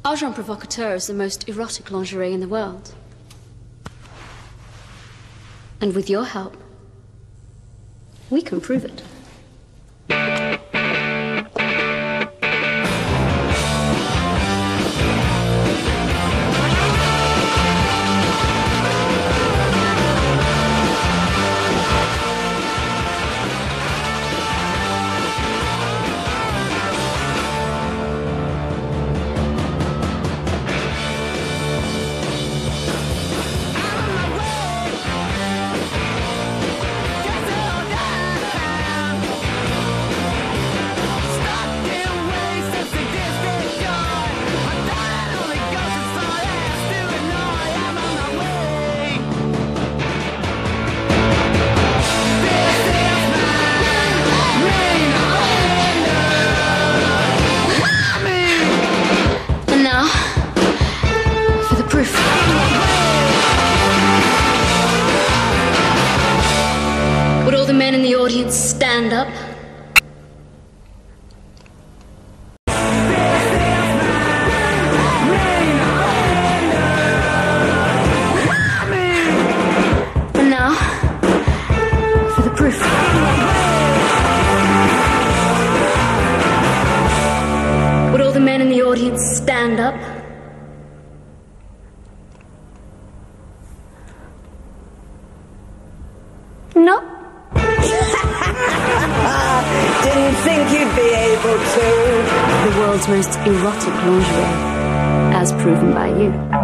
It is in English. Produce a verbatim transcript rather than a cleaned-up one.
Agent Provocateur is the most erotic lingerie in the world. And with your help, we can prove it. Would all the men in the audience stand up? And now, for the proof. Would all the men in the audience stand up? No. Didn't think you'd be able to. The world's most erotic lingerie, as proven by you.